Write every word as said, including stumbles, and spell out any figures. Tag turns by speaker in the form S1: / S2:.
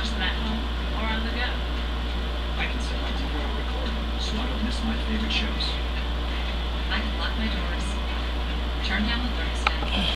S1: watch them at home or on the go.
S2: I can set my T V to record, so I don't miss my favorite shows.
S1: I can lock my doors, turn down the thermostat,